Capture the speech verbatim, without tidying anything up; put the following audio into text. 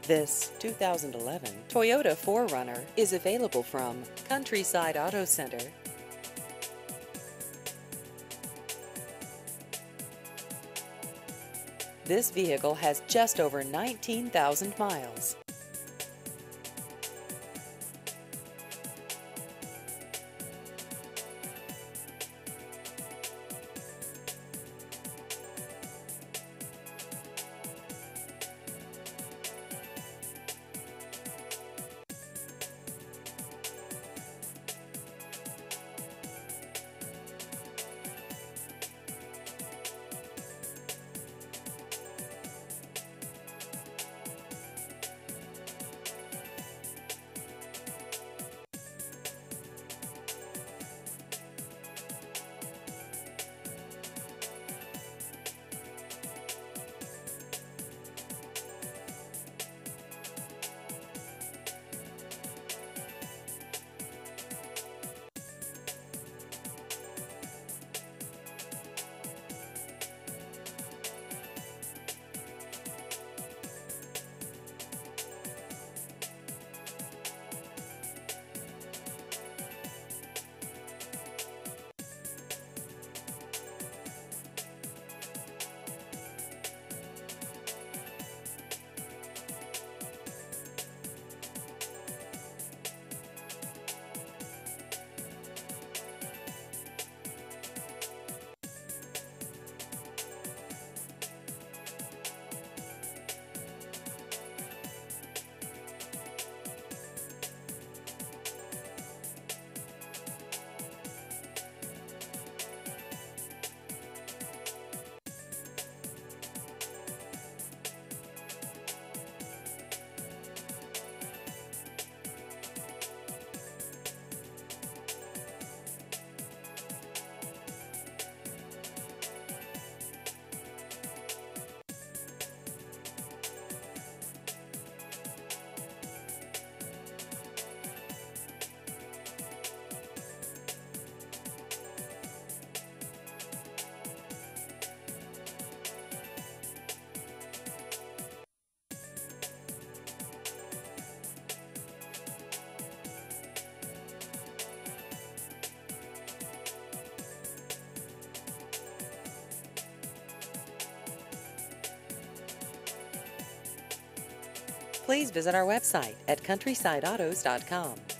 This two thousand eleven Toyota four runner is available from Countryside Auto Center. This vehicle has just over nineteen thousand miles. Please visit our website at countryside autos dot com.